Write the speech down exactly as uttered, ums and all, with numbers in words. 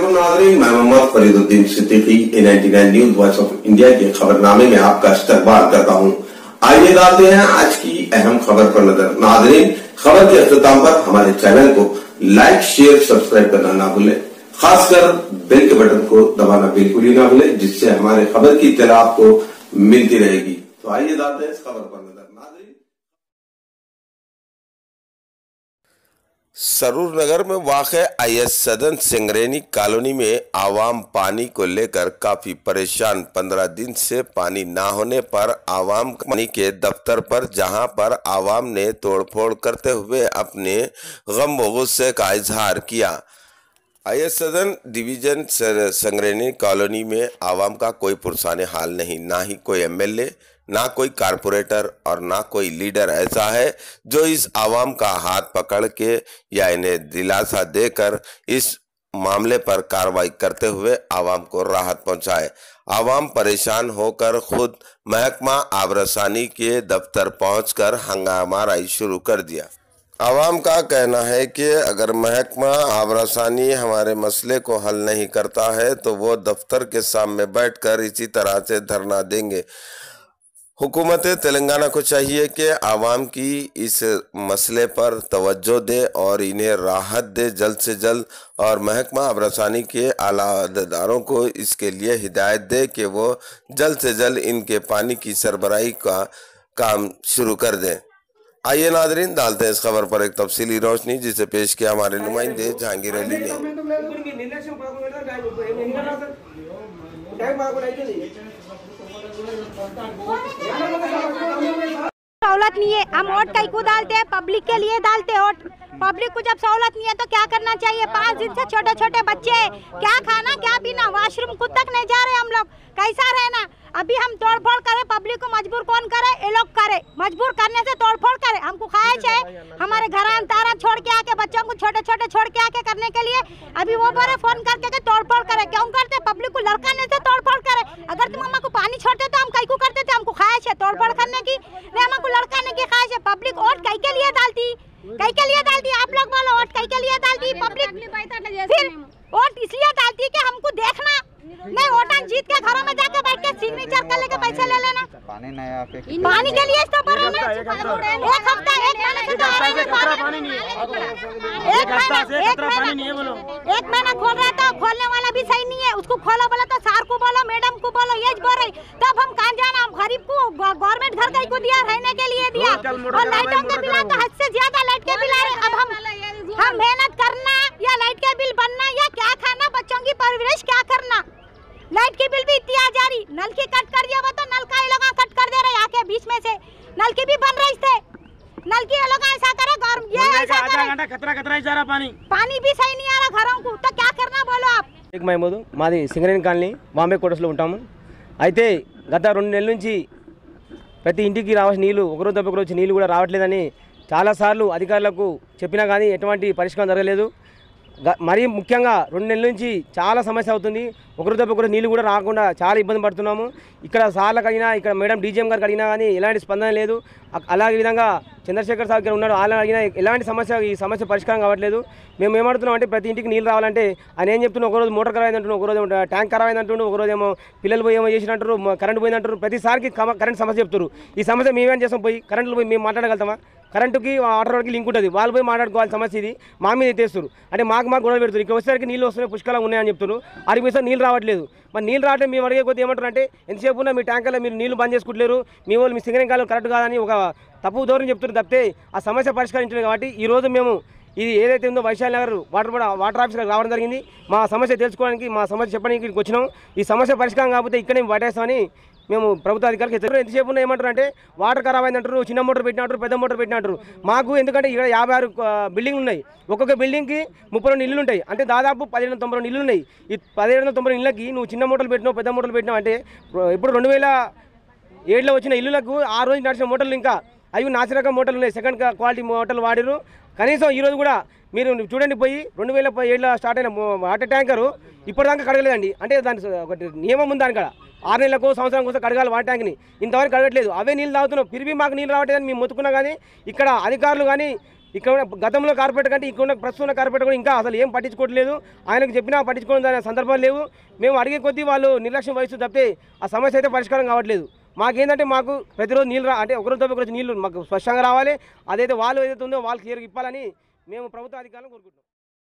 अस्सलामुअलैकुम नाज़रीन, मैं Mohammad Fariduddin Siddiqui A ninety nine news voice of India के खबरनामे में आपका इस्तकबाल करता हूं। आइए डालते हैं आज की अहम खबर पर नजर। नाज़रीन, खबर के अख्ताम पर हमारे चैनल को लाइक, शेयर, सब्सक्राइब करना ना भूलें। खासकर बेल के बटन को दबाना बिल्कुल ही ना भूलें, जिससे हमारे खबर की इत्तला आपको मिलती रहेगी। तो आइए डालते हैं इस खबर पर नजर। नाज़रीन, सरूर नगर में वाक़े आईएस सदन सिंगरेनी कॉलोनी में आवाम पानी को लेकर काफ़ी परेशान। पंद्रह दिन से पानी ना होने पर आवाम पानी के दफ्तर पर जहां पर आवाम ने तोड़फोड़ करते हुए अपने गम व गुस्से का इजहार किया। आईएस सदन डिवीज़न सिंगरेनी कॉलोनी में आवाम का कोई पुरसाने हाल नहीं, ना ही कोई एमएलए, ना कोई कारपोरेटर और ना कोई लीडर ऐसा है जो इस आवाम का हाथ पकड़ के या इन्हें दिलासा देकर इस मामले पर कार्रवाई करते हुए आवाम को राहत पहुंचाए। आवाम परेशान होकर खुद महकमा आबरसानी के दफ्तर पहुंचकर हंगामाराई शुरू कर दिया। आवाम का कहना है कि अगर महकमा आबरसानी हमारे मसले को हल नहीं करता है तो वो दफ्तर के सामने बैठकर इसी तरह से धरना देंगे। हुकूमत तेलंगाना को चाहिए कि आवाम की इस मसले पर तवज्जो दे और इन्हें राहत दे जल्द से जल्द, और महकमा आबरसानी के आला अहदेदारों को इसके लिए हिदायत दे कि वो जल्द से जल्द इनके पानी की सरबराही का काम शुरू कर दें। आइए नाज़रीन, डालते हैं इस खबर पर एक तफसीली रोशनी, जिसे पेश किया हमारे नुमाइंदे जहांगीर अली ने। सहूलत नहीं है, हम वोट कई को डालते हैं, पब्लिक के लिए डालते हैं वोट। पब्लिक को जब सहूलत नहीं है तो क्या करना चाहिए? पाँच दिन से छोटे छोटे बच्चे क्या खाना क्या पीना, वॉशरूम खुद तक नहीं जा रहे हम लोग, कैसा रहना? अभी हम तोड़फोड़ करें, पब्लिक को मजबूर कौन करे? ये लोग करे, मजबूर करने से तोड़फोड़ करे। हमको ख्वाहिश है हमारे घर तारा छोड़ के आके बच्चों को छोटे छोटे छोड़ के आके करने के लिए, अभी वो बोले फोन करके के तोड़फोड़ करे। क्यों करते? पब्लिक को लड़काने से तोड़फोड़ करे। अगर तुम अम्मा को पानी छोड़ते तो हम कई को करते थे। हमको ख्वाहिश है तोड़फोड़ करने की, नहीं हमको लड़काने की ख्वाहिश है। पब्लिक वोट कई के लिए डालती, कई के लिए डालती? आप लोग बोलो, वोट कई के लिए डालती पब्लिक? फिर वोट इसलिए डालती है कि हमको देखना नहीं, वोटां जीत के घरों में जाके बैठ के सिग्नेचर कर लेके पैसे ले लेना। पानी नहीं आके पानी के लिए तो पर एक हफ्ता एक महीने से तो आ रहे हैं पानी नहीं है। एक महीना एक महीना एक महीना खोल रहा था, खोलने वाला भी सही नहीं है। उसको खोलो बोला तो सार को बोलो, मैडम को बोलो, ये बोल रही। तब हम कहाँ जाना? हम गरीब को गवर्नमेंट घर कहीं को दिया, रहने के लिए दिया, और लाइटों के बिल तो हद से ज्यादा लाइट के बिल आ रहे। अब हम हम मेहनत करना या लाइट के बिल बनना या क्या खाना, बच्चों की परवरिश क्या करना? लाइट की बिल भी इतनी आ जा रही, नल की कट कर दिया वो तो नल का ये लोग कट कर दे रहे आके बीच में से। नल की भी बन रही थे, नल की ये लोग ऐसा करे, गौर ये ऐसा करे, खतरा खतरा ही जा रहा पानी पानी भी सही नहीं आ रहा घरों को, तो क्या करना बोलो आप? एक महमूद మాది సింగరేణి కాలనీ బాంబే కోటర్స్లో ఉంటాము। అయితే గత రెండు నెలల నుంచి ప్రతి ఇంటికి రావాల్సిన నీళ్లు ఒకరోజు తప్ప ఒకరోజు నీళ్లు కూడా రావట్లేదని చాలాసార్లు అధికారులకు చెప్పినా కానీ ఎటువంటి పరిష్కారం జరగలేదు। మరీ ముఖ్యంగా రెండు నెలల నుంచి చాలా సమస్య అవుతుంది, ఒకరు తప్ప ఒకరు నీళ్ళు కూడా రాకుండా చాలా ఇబ్బంది పడుతున్నాము। ఇక్కడ సార్లకు అడిగినా, ఇక్కడ మేడం డీజీఎం గారికి అడిగినా కానీ ఎలాంటి స్పందన లేదు। అలాగే విధంగా చంద్రశేఖర్ సార్ ఇక్కడ ఉన్నాడు, వాళ్ళని అడిగినా ఎలాంటి సమస్య ఈ సమస్య పరిష్కారం కావట్లేదు। మేము ఏమడుతున్నాం అంటే ప్రతి ఇంటికి నీళ్ళు రావాలంటే ఆయన ఏం చెప్తున్నాం, ఒకరోజు మోటార్ ఖరాబ్ అయిందంటున్నాం, ఒకరోజు ట్యాంక్ ఖరాబ్ అయిందంటున్నాం, ఒకరోజు ఏమో పిల్లలు పోయి ఏమో చేసినట్టు కరెంట్ పోయిందంటారు, ప్రతిసారికి కరెంట్ సమస్య చెప్తారు। ఈ సమస్య మేమేం చేస్తాం? పోయి కరెంట్లు పోయి మేము మాట్లాడగలుగుతామా? కరెంటుకి వాటర్ రోడ్కి లింక్ ఉంటుంది, వాళ్ళు పోయి మాట్లాడుకోవాలి సమస్య ఇది, మా మీద ఎత్తేస్తారు। అంటే మాకు మాకు గొడవ పెడుతుంది, ఇక్కడ వచ్చేసరికి నీళ్ళు వస్తున్నాయి, పుష్కలంగా ఉన్నాయని చెప్తున్నారు, అడిగి పోతే నీళ్ళు రావట్లేదు। మరి నీళ్ళు రావట్లేదు, మేము అడిగే కొద్ది ఏమంటారు అంటే ఎంతసేపు ఉన్నా మీ ట్యాంకర్లో మీరు నీళ్ళు బంద్ చేసుకుంటలేరు, మీ వాళ్ళు మీ సింగరేణి కాలం కరెక్ట్ కాదని ఒక తప్పు ధోరణి చెప్తున్నారు తప్పితే ఆ సమస్య పరిష్కరించలేదు। కాబట్టి ఈరోజు మేము ఇది ఏదైతే ఉందో వైశాల్ నగర్ వాటర్ వాటర్ ఆఫీస్కి రావడం జరిగింది, మా సమస్య తెలుసుకోవడానికి, మా సమస్య చెప్పడానికి ఇక్కడికి వచ్చినాం। ఈ సమస్య పరిష్కారం కాకపోతే ఇక్కడే పట్టేస్తామని మేము ప్రభుత్వ అధికారులకు హెచ్చరిస్తాం। ఎంతసేపు ఉన్నా ఏమంటారు అంటే వాటర్ ఖరాబ్ అయిందంటారు, చిన్న మోటార్ పెట్టినట్టు, పెద్ద మోటార్ పెట్టినట్టు। మాకు ఎందుకంటే ఇక్కడ యాభై ఆరు బిల్డింగ్లు ఉన్నాయి, ఒక్కొక్క బిల్డింగ్కి ముప్పై రెండు ఇల్లులు ఉంటాయి, అంటే దాదాపు పదిహేను వందల తొంభై రెండు ఇల్లు ఉన్నాయి। ఈ పదిహేను వందల తొంభై ఇళ్ళకి నువ్వు చిన్న మోటార్లు పెట్టినావు, పెద్ద మోటార్లు పెట్టినావు అంటే ఇప్పుడు రెండు వేల ఏడులో వచ్చిన ఇల్లులకు ఆ రోజు నడిచిన మోటార్లు ఇంకా అవి నాసిరకం మోటార్లు ఉన్నాయి, సెకండ్ క్వాలిటీ మోటార్లు వాడిరు। కనీసం ఈరోజు కూడా మీరు చూడండి, పోయి రెండు వేల ఏడులో స్టార్ట్ అయిన వాటర్ ట్యాంకరు ఇప్పటిదాకా కడగలేదండి। అంటే దాని ఒకటి నియమం ఉంది, దాని కాడ ఆరు నెలలకు సంవత్సరం కోసం కడగాలి వాటర్ ట్యాంక్ని, ఇంతవరకు కడగట్లేదు। అవే నీళ్ళు తాగుతున్నాం, పిరివి మాకు నీళ్ళు రావట్లేదని మేము మొత్తుకున్నా కానీ ఇక్కడ అధికారులు కానీ ఇక్కడ గతంలో కార్పొరేటర్ కంటే ఇక్కడ ఉన్న ప్రస్తుతం ఉన్న కార్పొరేటర్ కూడా ఇంకా అసలు ఏం పట్టించుకోవట్లేదు. ఆయనకు చెప్పినా పట్టించుకోవడం సందర్భాలు లేవు. మేము అడిగే కొద్దీ వాళ్ళు నిర్లక్ష్యం వహిస్తూ తప్పితే ఆ సమస్య అయితే పరిష్కారం కావట్లేదు. మాకేంటంటే మాకు ప్రతిరోజు నీళ్ళు రా అంటే ఒకరోజు తప్ప ఒకరోజు నీళ్ళు మాకు స్పష్టంగా రావాలి. అదైతే వాళ్ళు ఏదైతే ఉందో వాళ్ళు క్లియర్గా ఇప్పాలని మేము ప్రభుత్వ అధికారులను కోరుకుంటున్నాం.